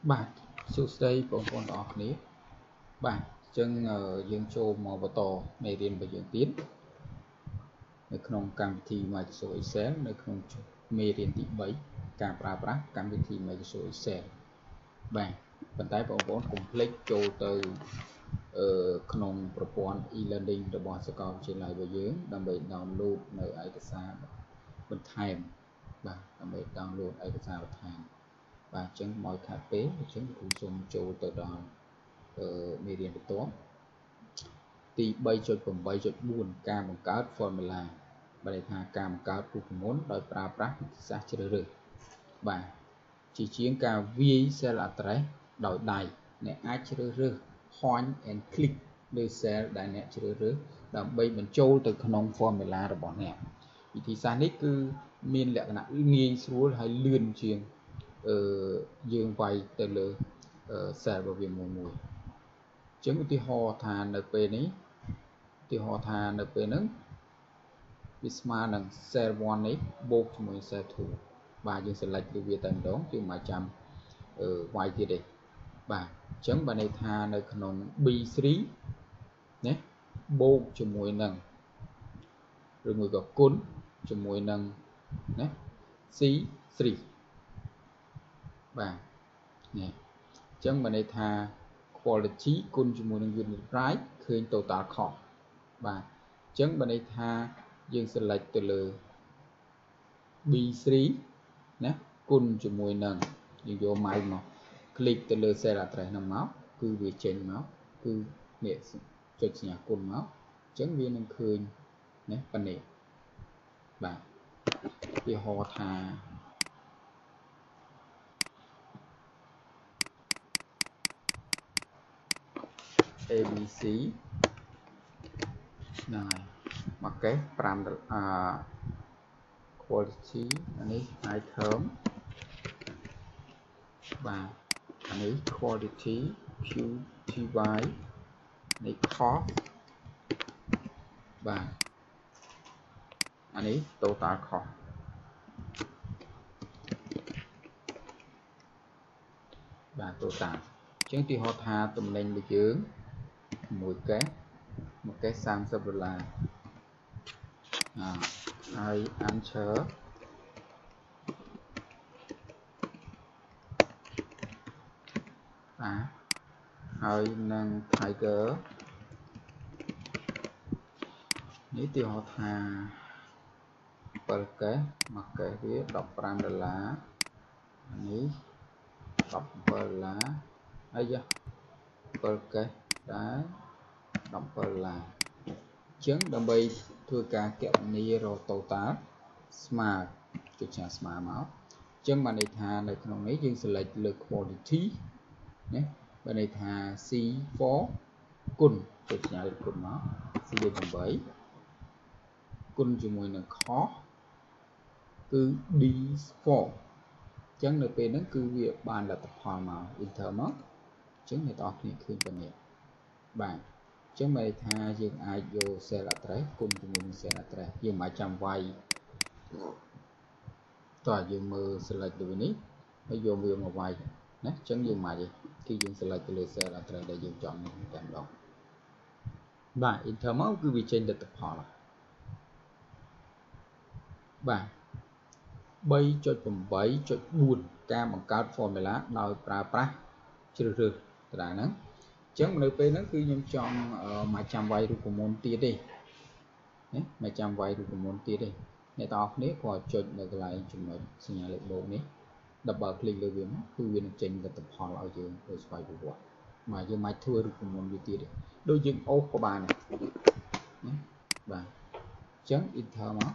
បាទសួស្តីបងប្អូនទាំងអស់គ្នាបាទអញ្ចឹងយើងចូលមកបន្តមេរៀនរបស់យើងទៀតនៅក្នុងកម្មវិធី Microsoft Excel នៅក្នុងមេរៀនទី3ការប្រើប្រាស់កម្មវិធី Microsoft Excel បាទប៉ុន្តែបងប្អូនកុំភ្លេចចូលទៅក្នុងប្រព័ន្ធ e-learning របស់សាកលវិទ្យាល័យរបស់យើងដើម្បី download នៅឯកសារបន្ថែមបាទដើម្បី download ឯកសារបន្ថែមបាទអញ្ចឹងមកខាត់ពេលអញ្ចឹងគ្រូសូមចូលទៅដល់មេរៀនបន្ទាប់ទី 3.8.4 ការបង្កើត formula បានន័យថាការបង្កើតរូបមន្តដោយប្រើប្រាស់វិធីសាស្ត្រជ្រើសរើសបាទជាជាងការវាយ cell address ដោយដៃអ្នកអាចជ្រើសរើស point and click លើ cell ដែលអ្នកជ្រើសរើសដើម្បីបញ្ចូលទៅក្នុង formula របស់អ្នកវិធីសាស្ត្រនេះគឺមានលក្ខណៈងាយស្រួលហើយលឿនជាងយើងវាយទៅលើ cell របស់វាមួយអញ្ចឹងឧទាហរណ៍ថានៅពេលនេះឧទាហរណ៍ថានៅពេលហ្នឹងវាស្មើនឹង cell 1នេះបូកជាមួយ cell 2បាទយើង select លើវាតែម្ដងយើងមិនចាំវាយទៀតទេបាទអញ្ចឹងបានន័យថានៅក្នុង B3 ណាបូកជាមួយនឹងឬមួយក៏គុណជាមួយនឹងណា C3 បាទនេះអញ្ចឹងបានន័យថា quality គុណជាមួយនឹង unit price ឃើញ total cost បាទអញ្ចឹងបានន័យថាយើង select ទៅលើ B3 ណាគុណជាមួយនឹងយើងយក mouse មក click ទៅលើ cell address ហ្នឹងមកគឺវាចេញមកគឺនេះចុចសញ្ញាគុណមកអញ្ចឹងវានឹងឃើញណាប៉ុណ្ណេះបាទឧទាហរណ៍ថា ABC ហ្នឹងហើយមកកេស5 quality អានេះ item បាទអានេះ quality QTY នេះ cost បាទអានេះ total cost បាទ total អញ្ចឹងទីហោថាតំណែងរបស់យើងមួយកេស$30ហើយ answer បាទហើយនឹង tiger នេះទីហោថា7កេសមួយកេសវា$15អានេះ$17ហើយ7កេសដែរ$17អញ្ចឹងដើម្បីធ្វើការគណនារក total ស្មើចុចឆាស្មើមកអញ្ចឹងបានន័យថានៅក្នុងនេះយើង select លើ quality ណាបានន័យថា C4 គុណចុចឆាលើគុណមក C8 គុណជាមួយនឹង cost គឺ D4 អញ្ចឹងនៅពេលហ្នឹងគឺវាបានលទ្ធផលមក enter មកអញ្ចឹងអ្នកនរគ្នាឃើញប៉ុណ្ណេះបាទអញ្ចឹងមានន័យថាយើងអាចយក cell address គុណជាមួយនឹង cell address យើងមិនចាំវាយតោះយើងមើល select ទៅនេះហើយយកវាមកវាយណាអញ្ចឹងយើងមិនទេគឺយើង select ទៅលើ cell address ដែលយើងចង់តែម្ដងបាទ enter មកគឺវាចេញលទ្ធផលបាទ3.8.4 ការបង្កើត formula ដោយប្រើប្រាស់ជ្រើសរើសដដែលហ្នឹងអញ្ចឹងនៅពេលហ្នឹងគឺខ្ញុំចង់មកចាំវាយរូបមន្តទៀតទេណាមកចាំវាយរូបមន្តទៀតទេអ្នកទាំងអស់គ្នាគាត់ចុចនៅកន្លែងចំណុចសញ្ញាលេខបូកនេះ double click លើវាមកគឺវានឹងចេញលទ្ធផលឲ្យយើងទៅស្វ័យប្រវត្តិមកយើងមកធ្វើរូបមន្តវាទៀតទេដូចយើងអូសក៏បានណាបាទអញ្ចឹង enter មក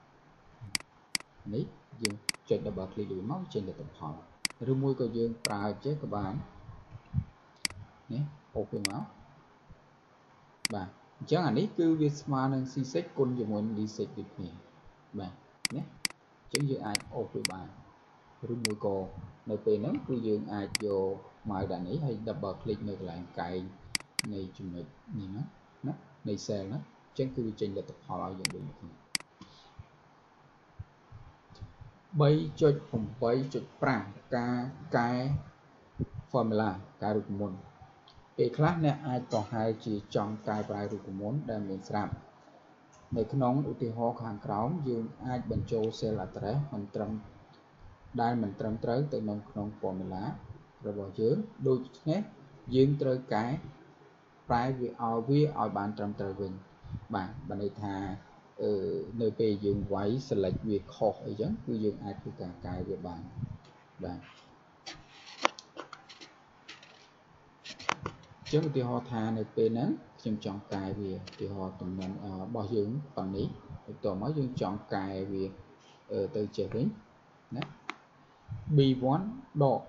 នេះយើងចុច double click លើមកចេញលទ្ធផលឬមួយក៏យើងប្រើចេះក៏បាននេះអូសវាមកបាទអញ្ចឹងអានេះគឺវាស្មើនឹង C6 គុណជាមួយនឹង D6 ដូចគ្នាបាទណាអញ្ចឹងយើងអាចអូសវាបានឬមួយក៏នៅពេលហ្នឹងគឺយើងអាចយក mouse ដាក់នេះហើយ double click នៅកន្លែងកែងនៃចំណុចនេះណានៃ cell ណាអញ្ចឹងគឺវាចេញលទ្ធផលឲ្យយើងដូចគ្នា3.8.5 ការកែ formula កាយរូបមន្តពេលខ្លះអ្នកអាចប្រហែលជាចង់កែប្រែរូបមន្តដែលមានស្រាប់នៅក្នុងឧទាហរណ៍ខាងក្រោមយើងអាចបញ្ចូល cell address មិនត្រឹមត្រូវទៅនៅក្នុង formula របស់យើងដូច្នេះយើងត្រូវកែប្រែវាឲ្យបានត្រឹមត្រូវវិញបាទបានន័យថានៅពេលយើងវាយ select វាខុសអីចឹងគឺយើងអាចធ្វើការកែវាបានបាទចឹងឧទាហរណ៍ថានៅពេលហ្នឹងខ្ញុំចង់កែវាឧទាហរណ៍តំណរបស់យើងប៉ុណ្នេះបន្ទាប់មកយើងចង់កែវាទៅចេះវិញណា b1 ដក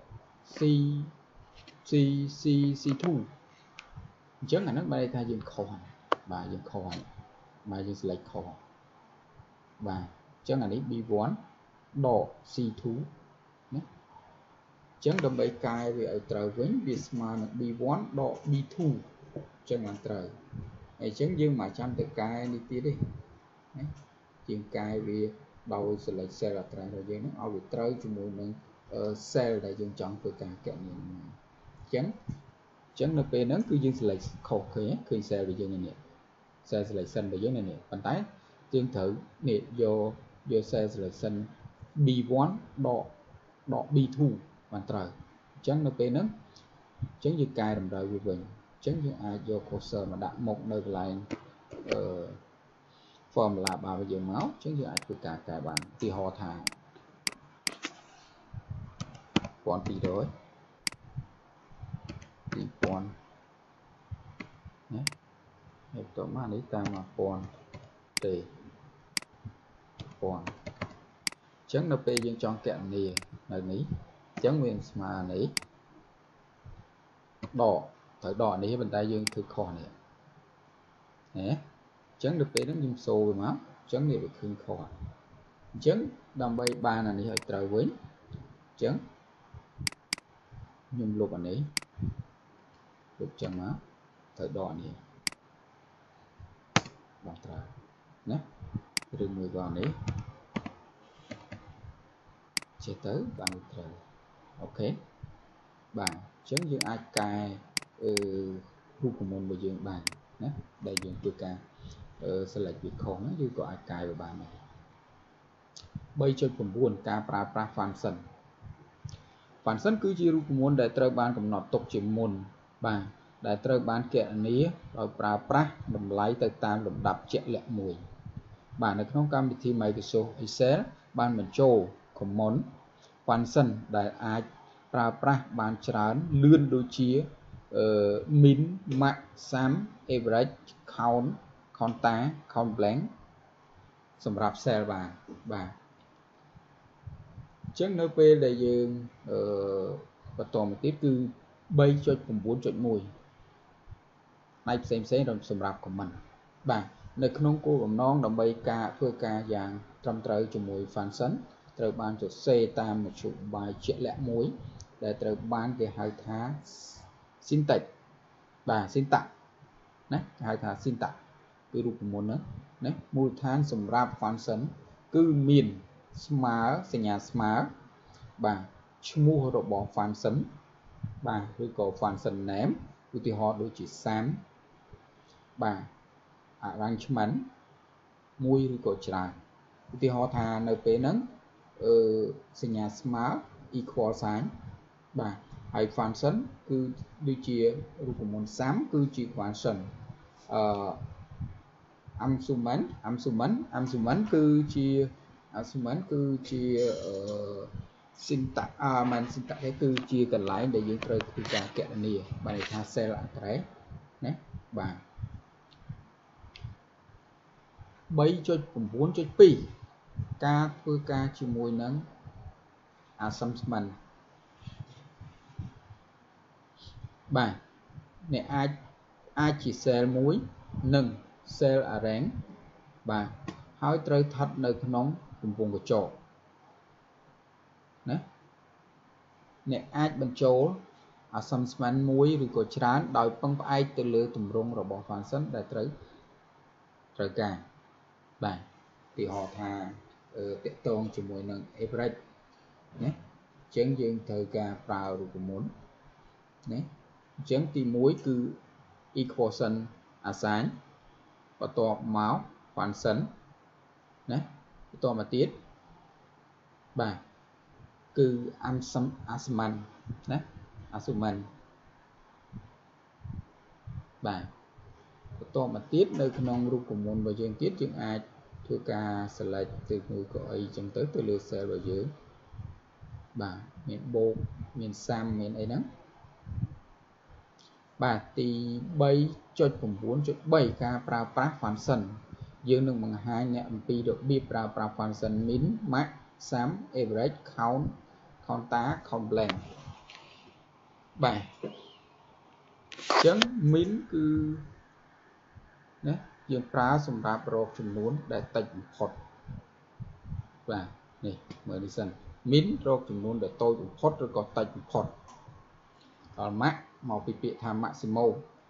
c2 អញ្ចឹងអាហ្នឹងបានន័យថាយើងខុសហើយបាទយើងខុសហើយបាទយើង select ខុសបាទអញ្ចឹងអានេះ b1 ដក c2 ណាអញ្ចឹងដើម្បីកែវាឲ្យត្រូវវិញវាស្មើនឹង b1 ដក b2 អញ្ចឹងបានត្រូវហើយអញ្ចឹងយើងមកចាំទៅកែនេះទៀតទេណាយើងកែវាដោយ select cell address របស់យើងនឹងឲ្យវាត្រូវជាមួយនឹង cell ដែលយើងចង់ធ្វើការកណនាអញ្ចឹងនៅពេលហ្នឹងគឺយើង select ខុសឃើញ cell របស់យើងនេះ cell selection របស់យើងនេះប៉ុន្តែយើងត្រូវនេះយក cell selection b1 ដក b2 បានត្រូវអញ្ចឹងនៅពេលហ្នឹងអញ្ចឹងយើងកែតម្រូវវាវិញអញ្ចឹងយើងអាចយក cursor មកដាក់មុខនៅកន្លែងformula bar របស់យើងមកអញ្ចឹងយើងអាចធ្វើការកែបានឧទាហរណ៍ថា1200ណាហើយបន្ទាប់មកនេះតាម1000ទេ1000អញ្ចឹងនៅពេលយើងចង់គណនានៅនេះអញ្ចឹងវាស្មើនេះដកត្រូវដកនេះប៉ុន្តែយើងធ្វើខុសនេះណាអញ្ចឹងនៅពេលហ្នឹងយើងសូវាមកអញ្ចឹងនេះវាឃើញខុសអញ្ចឹងដើម្បីបានអានេះឲ្យត្រូវវិញអញ្ចឹងខ្ញុំលុបអានេះលុបចឹងមកត្រូវដកនេះបានត្រូវណាឬមួយក៏នេះចេះទៅបានត្រូវអូខេបាទអញ្ចឹងយើងអាចកែរូបមន្តរបស់យើងបានណាដែលយើងធ្វើការselect វាខុសហ្នឹងយើងក៏អាចកែវាបានដែរ 3.9 ការប្រើប្រាស់ function គឺជារូបមន្តដែលត្រូវបានកំណត់ទុកជាមុនបាទដែលត្រូវបានគណនាដោយប្រើប្រាស់តម្លៃទៅតាមលំដាប់ជាក់លាក់មួយបាទនៅក្នុងកម្មវិធី Microsoft Excel បានបញ្ចូល command function ដែលអាចប្រើប្រាស់បានច្រើនលឿនដូចជា min max sum average count conta count blank សម្រាប់ cell បានបាទអញ្ចឹងនៅពេលដែលយើងបន្តមកទៀតគឺ 3.9.1 ផ្នែកផ្សេងៗសម្រាប់ comment បាទនៅក្នុងគោលបំណងដើម្បីការធ្វើការយ៉ាងត្រឹមត្រូវជាមួយ function ត្រូវបានសរសេរតាមមធ្យោបាយជាក់លាក់មួយដែលត្រូវបានគេហៅថា syntax បាទ syntax ណាគេហៅថា syntax គឺរូបមន្តហ្នឹងណាមូលដ្ឋានសម្រាប់ function គឺមានស្មើសញ្ញាស្មើបាទឈ្មោះរបស់ function បាទឬក៏ function name ឧទាហរណ៍ដូចជា sum បាទ arrangement មួយឬក៏ច្រើនឧទាហរណ៍ថានៅពេលហ្នឹងសញ្ញាស្មើ equal sign បាទហើយ function គឺដូចជារូបមន្ត sum គឺជា function argument គឺជា syntax man syntax គឺជាកន្លែងដែលយើងត្រូវធ្វើការគណនាបានន័យថា cell address ណាបាទ 3.9.2 ការធ្វើការជាមួយនឹង assumption បាទអ្នកអាចជា cell មួយនិង cell array បាទហើយត្រូវស្ថិតនៅក្នុងកំពង់កញ្ចក់ណាអ្នកអាចបញ្ចូល assumption មួយឬក៏ច្រើនដោយពឹងផ្អែកទៅលើទម្រង់របស់ function ដែលត្រូវការបាទឧទាហរណ៍ថាតាក់ទងជាមួយនឹង average ណាអញ្ចឹងយើងត្រូវការប្រើរូបមន្ត nè chẳng thì muối cứ equation assign và to máu hoàn sấn nè to mà tiết bà cứ asman nè asman bà to mà tiết nơi non rung của môn và dương tiết chương ai thưa ca select từ người gọi chẳng tới từ lượt xe vào dưới bà miền bột miền sam miền ấy đó bà thì bay cho cùng 4.7 ca pra phản sân dương đừng bằng hai nè pi độ bi pra phản sân min max sam average count tá count blank bà chấm min cứ nè dương pra sum ra pro chấm nón để tách phật và này mới đi sân min pro chấm nón để tôi cũng phật rồi có tách phật còn max màu bị tham maximo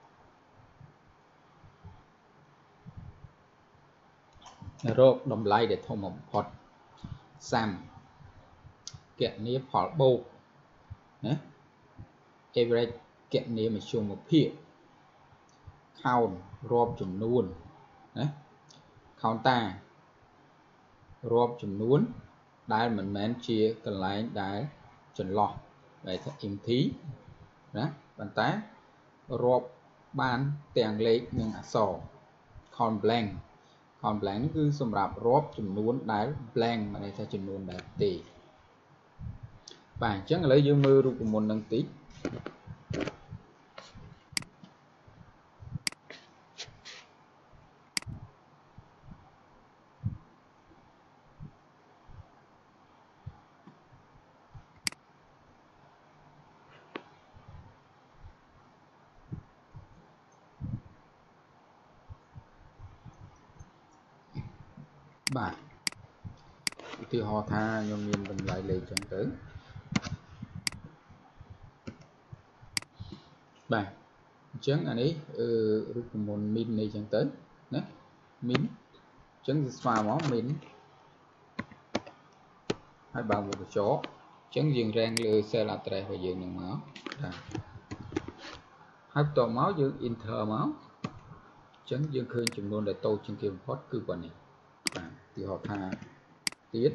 rốt đồng lại để thông một phật sam kiện ní phật bầu nhé average kiện ní mà chung một phía count rộp chấm nuôn nhé count ta rộp chấm nuôn đai mình mến chia cần lại đai chấm lọt vậy thì im thí đó bàn tay rộp ban tiền lệ nhưng sổ count blank cứ xâm rạp rộp chấm nuôn đai blank mà đây theo chấm nuôn đai tỷ bạn chẳng lấy dương mưa của một nâng tí bạn thì họ tha nhôm nhìn mình lại lấy chẳng tới bạn chẳng anh ấy rút một min này chẳng tới nè min chẳng xóa máu min hai bằng một chỗ chẳng dừng rang lừa xe là tre và dừng những máu hai tổ máu dừng inter máu chẳng dừng khơi chùm luôn để tô trên kim phốt cứ quả này thì họ tha tiết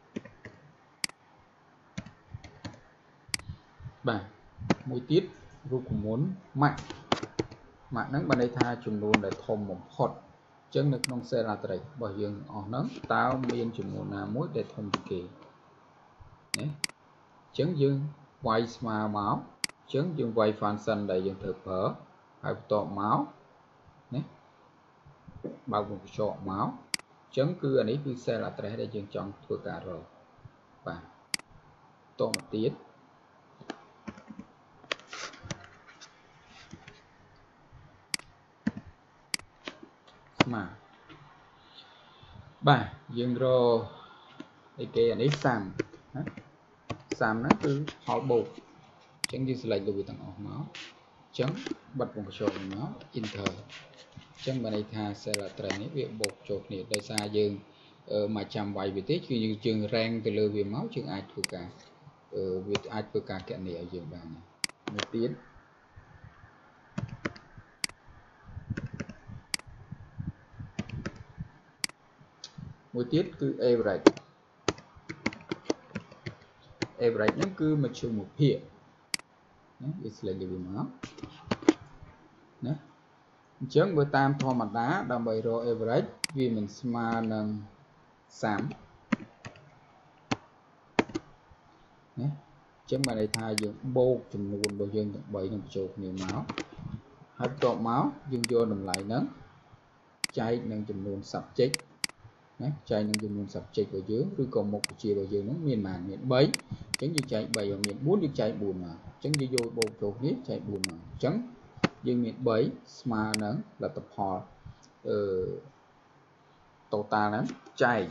bà mũi tiết vô cùng muốn mạnh nắng bên đây tha chùm luôn để thôm một phốt chân được nông xe là tre bởi dừng ở nắng tao miên chùm luôn là muối để thôm kỳ nhé chấn dương quay mà máu chấn dương quay phản xanh đại dương thực hở hai tổ máu nhé bao gồm chỗ máu chấn cứ anh ấy cứ xe là tre để dương chọn thua cả rồi và tổ một tiết mà bà dương rồi cái anh ấy sam nó cứ họ bột chẳng như lại lùi tầng máu chấn bật một chỗ máu inter chẳng bên đây tha sẽ là tre này việc bột chột này đây xa dương mà chăm vài vị tiết như trường rang từ lừa vì máu chương ai thuộc cả việc ai thuộc cả kẹn này ở dương bàn này một tiếng một tiết cứ average nó cứ mà chung một hiện nó là điều máu nè chấn bữa tam thô mặt đá đầm bày rồi average vì mình smart nâng sám nhé chấn mà đây thay dùng bô chùm nguồn đồ dương bảy nằm chụp nhiều máu hết trộn máu dương vô nằm lại nấng chay nâng chùm nguồn sập chết nhé chay nâng chùm nguồn sập chết ở dưới rồi còn một chiều ở dưới nó miền màn miền bấy chấn như chạy bày ở miền bốn như chạy buồn mà chấn như vô bô chụp biết chạy buồn mà chấn dương miền bấy smart nấng là tập họ tổ ta nấng chay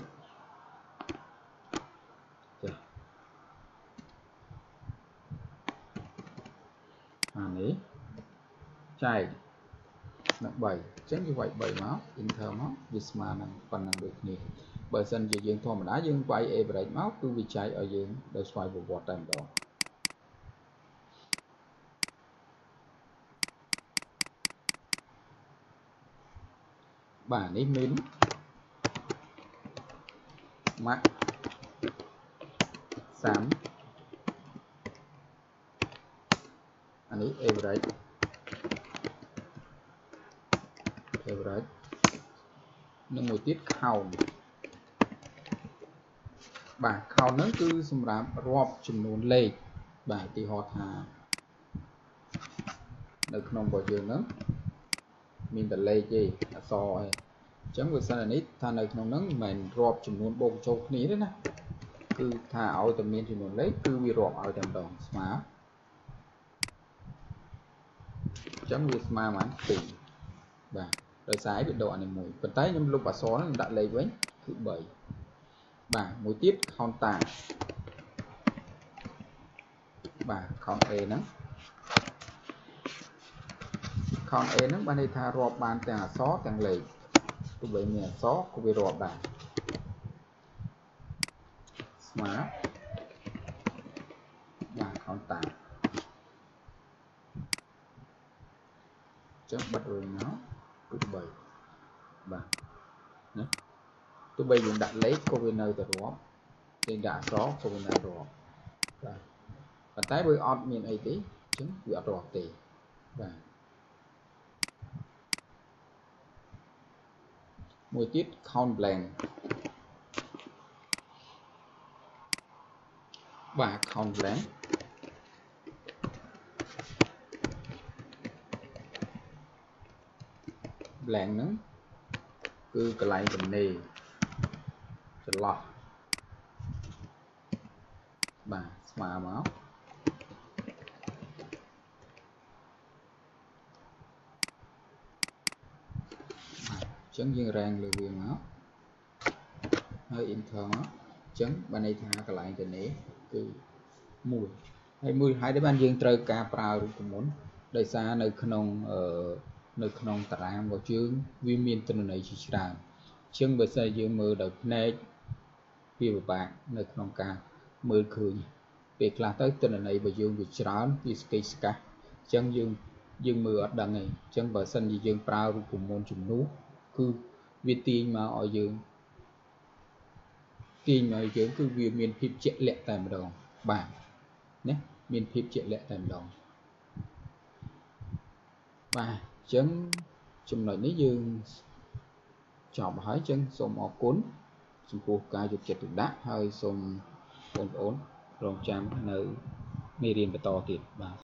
này chay là 7 chấn như vậy 7 máu inter máu visma năng phần năng được nhiều bởi sân dự dương thô mà đá dương quay average máu cứ bị cháy ở dương để xoay vụ vọt tầm đó បាទនេះ min max sum អានេះ average និងមួយទៀត count បាទ count ហ្នឹងគឺសម្រាប់រាប់ចំនួនលេខបាទទីហោថានៅក្នុងរបស់យើងហ្នឹងមានតែលេខទេអក្សរឯងអញ្ចឹងវាសិនអានេះថានៅក្នុងហ្នឹងមិនមែនរាប់ចំនួនបូកបញ្ចូលគ្នាទេណាគឺថាឲ្យតែមានចំនួនលេខគឺវារាប់ឲ្យតែម្ដងស្មើអញ្ចឹងវាស្មើបាន2បាទដោយសារវាដកអានេះមួយប៉ុន្តែខ្ញុំលុបអក្សរហ្នឹងដាក់លេខវិញគឺ3បាទមួយទៀត counter បាទ count A ហ្នឹង count A ហ្នឹងបានន័យថារាប់បានទាំងអក្សរទាំងលេខទោះបីមានអក្សរក៏វារាប់ដែរស្មើបាទ counter ចឹងបិទរួចមកគឺ3បាទណាទោះបីយើងដាក់លេខក៏វានៅតែរាប់យើងដាក់អក្សរក៏វានៅរាប់បាទប៉ុន្តែវាអត់មានអីទេអញ្ចឹងវាអត់រាប់ទេបាទមួយទៀត count blank បាទ count blank blank ហ្នឹងគឺកន្លែងទំនេរចន្លោះបាទស្មើមកអញ្ចឹងយើងរែងលើវាមកហើយ enter មកអញ្ចឹងបានន័យថាកន្លែងទំនេរគឺ1ហើយមួយហើយដែលបានយើងត្រូវការប្រើរូបមន្តដោយសារនៅក្នុងតារាងរបស់យើងវាមានទិន្នន័យជាច្រើនអញ្ចឹងបើសិនយើងមើលដោយភ្នែកវាពិបាកនៅក្នុងការមើលឃើញពេលខ្លះទៅទិន្នន័យរបស់យើងវាច្រើនវាស្កេកស្កាស់អញ្ចឹងយើងមើលអត់ដឹងទេអញ្ចឹងបើសិនជាយើងប្រើរូបមន្តជំនួសគឺវាទាញមកឲ្យយើងគឺវាមានភាពជាក់លាក់តែម្ដងបាទណាមានភាពជាក់លាក់តែម្ដងបាទអញ្ចឹងចំណុចនេះយើងចប់ហើយអញ្ចឹងសូមអរគុណចំពោះការយកចិត្តទុកដាក់ហើយសូមបងប្អូនរងចាំនៅមេរៀនបន្តទៀតបាទ